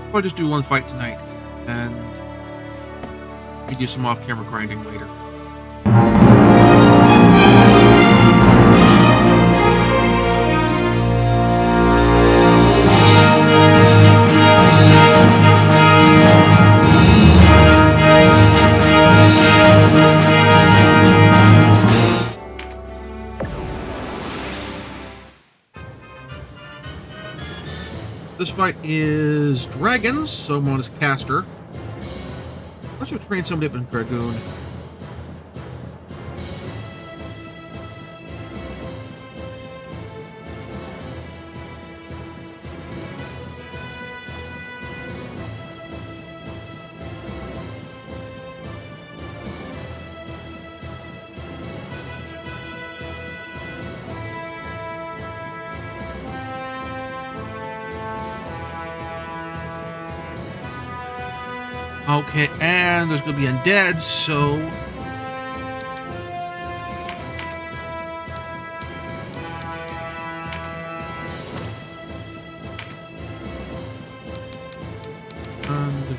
I'll just do one fight tonight, and we do some off-camera grinding later. This fight is dragons, so I'm on as caster. I should train somebody up in Dragoon. Okay, and there's going to be undead, so... And...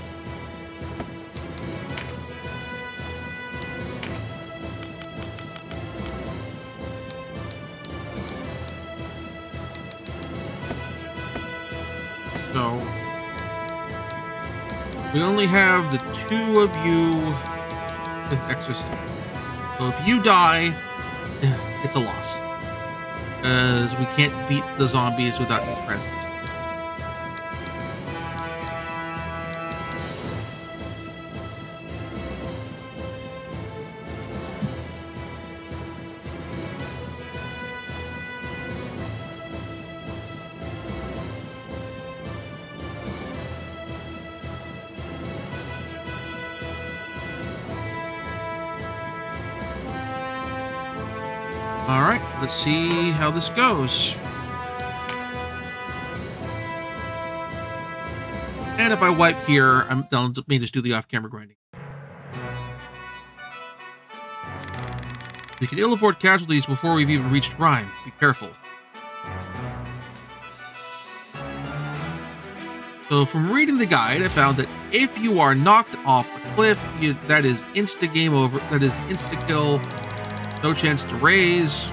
So... We only have the two of you with exorcism. So if you die, it's a loss. Because we can't beat the zombies without you present. Alright, let's see how this goes. And if I wipe here, they'll let me just do the off-camera grinding. We can ill afford casualties before we've even reached Rhyme. Be careful. So from reading the guide, I found that if you are knocked off the cliff, that is insta-game over. That is insta-kill. No chance to raise.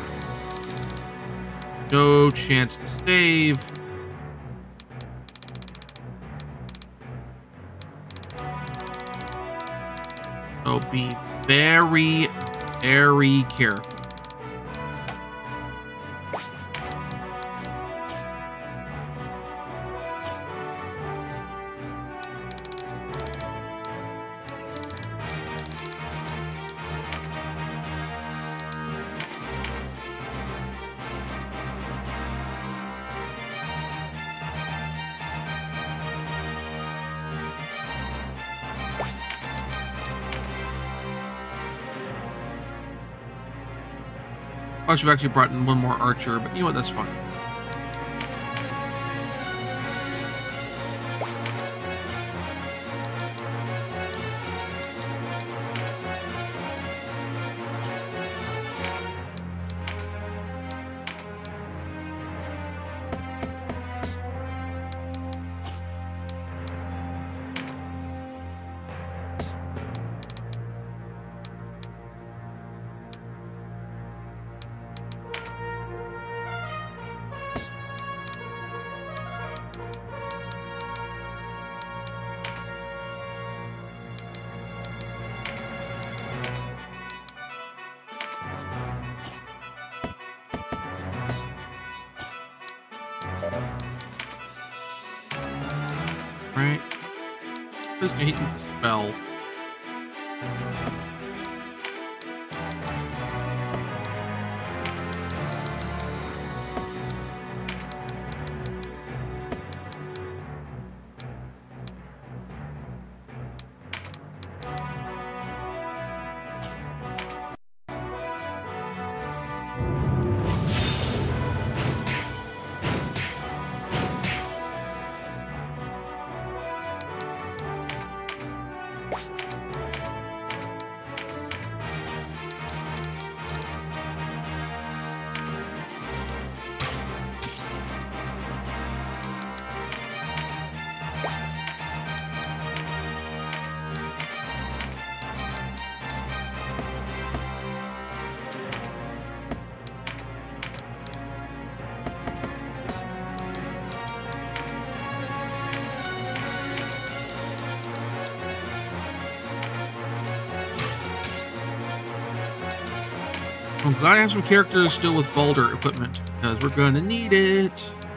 No chance to save. So be very, very careful. I should have actually brought in one more archer, but you know what, that's fine. Right. Just gonna hit you with a spell. I'm glad I have some characters still with boulder equipment, because we're going to need it.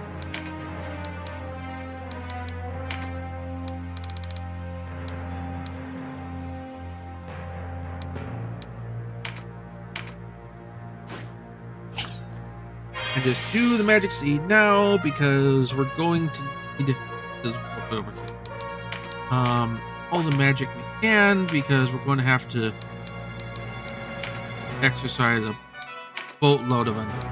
And just do the magic seed now, because we're going to need this over here. All the magic we can, because we're going to have to exercise a boatload of energy.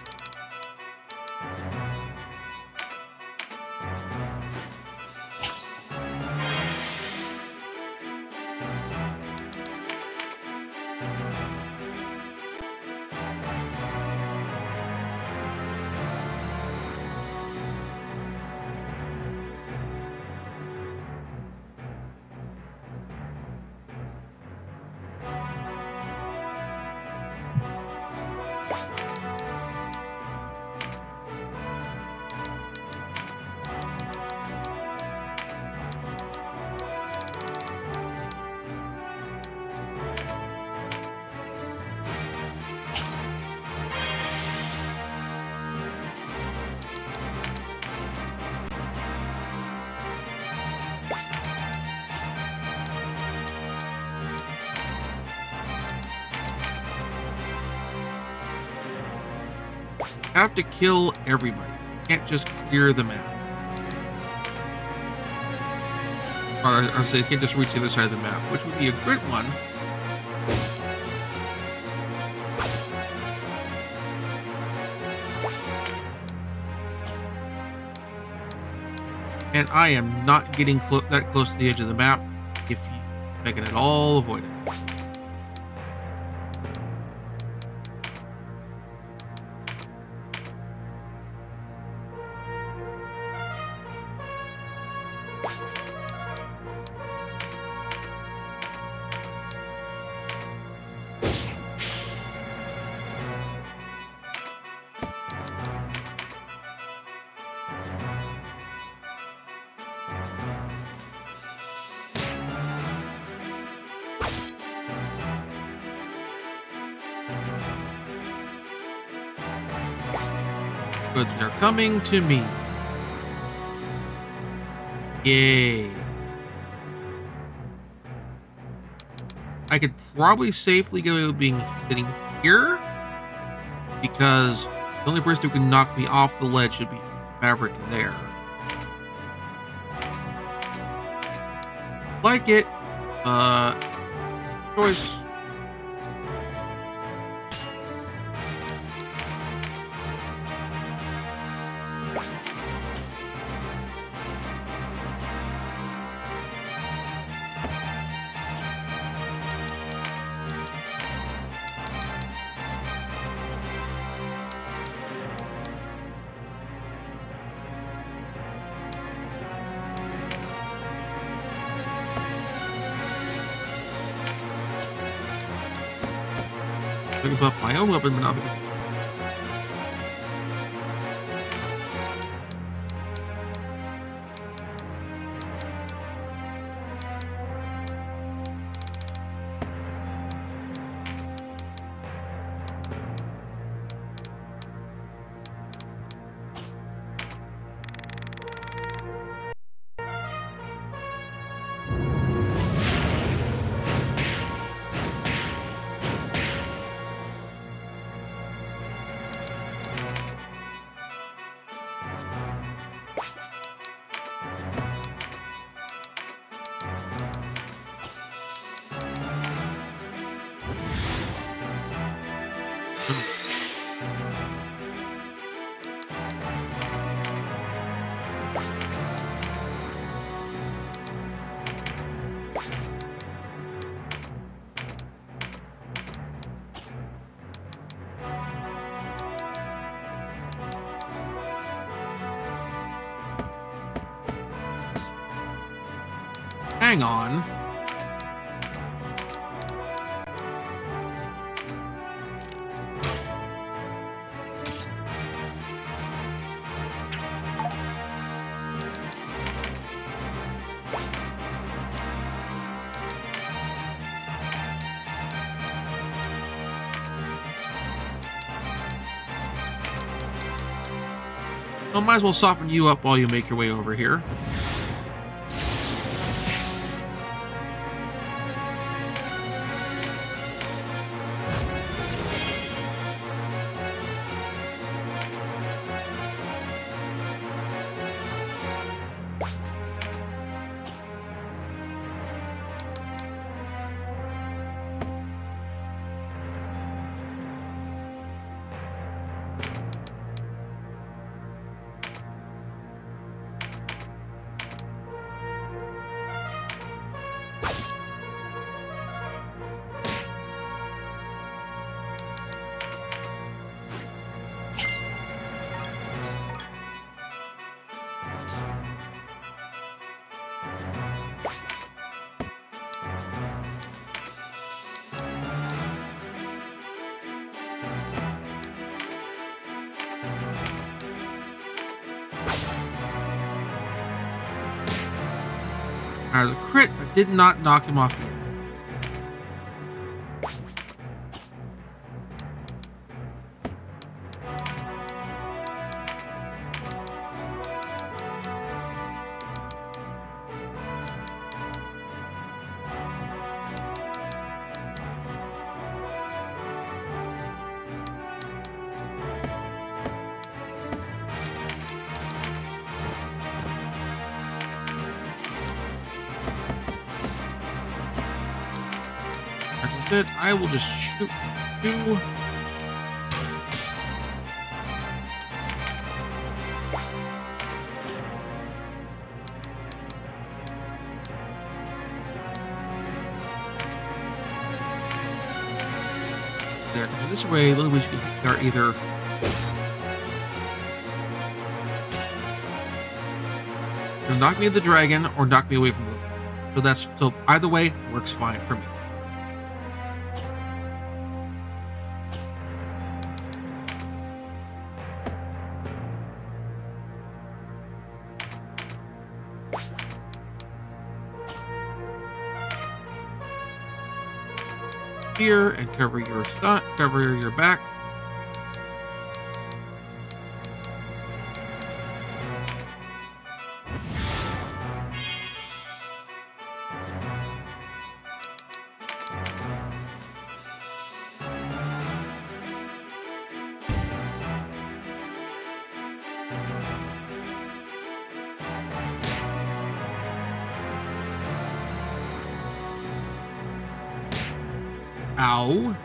Have to kill everybody. Can't just clear the map. Or I say, can't just reach the other side of the map, which would be a good one. And I am not getting that close to the edge of the map if I can at all avoid it. But they're coming to me. Yay. I could probably safely get away with sitting here, because the only person who can knock me off the ledge should be Maverick there. Like it. Choice. I can buff my own weapon, but not the hang on. So I might as well soften you up while you make your way over here. As a crit, but did not knock him off the I will just shoot you. There. This way, the only way you can are either knock me at the dragon or knock me away from the. So either way works fine for me. Here and cover your stunt, cover your back. Ow.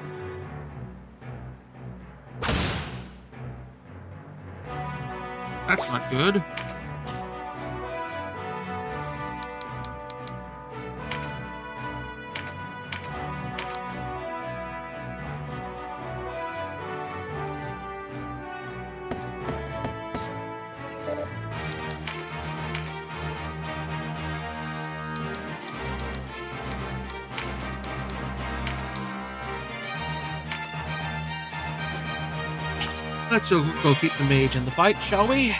That's not good. Let's go keep the mage in the fight, shall we?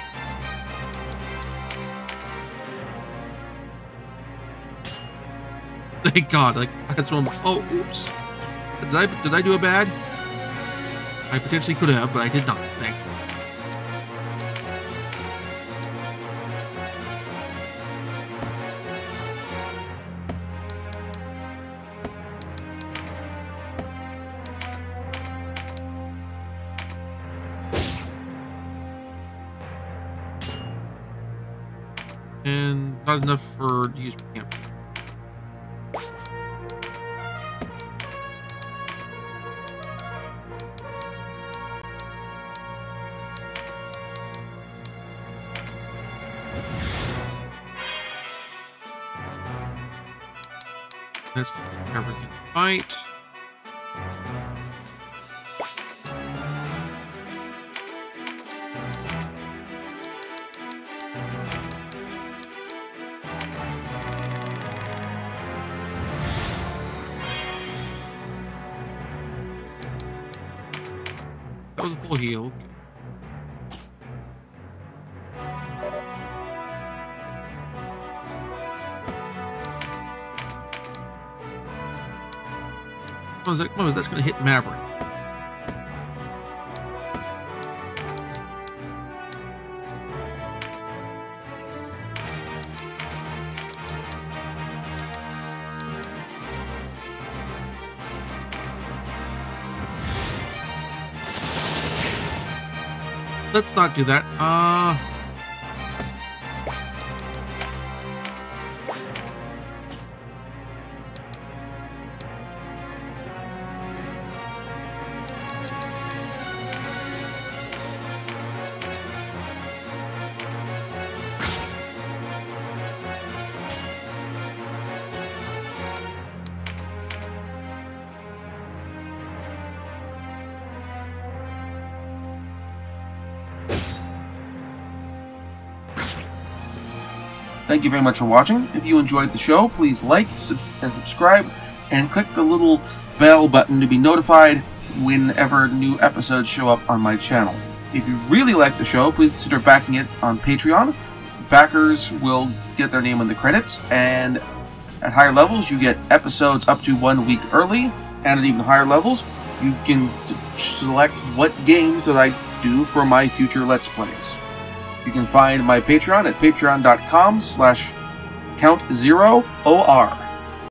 Thank God, like, I had someone, oh, oops. Did I do a bad? I potentially could have, but I did not, thank you. And not enough for to use camp. Let's everything fight. That was a full heal. What was that's going to hit Maverick? let's not do that. Thank you very much for watching. If you enjoyed the show, please like and subscribe, and click the little bell button to be notified whenever new episodes show up on my channel. If you really like the show, please consider backing it on Patreon. Backers will get their name in the credits, and at higher levels you get episodes up to 1 week early, and at even higher levels you can select what games that I do for my future Let's Plays. You can find my Patreon at patreon.com/count0or.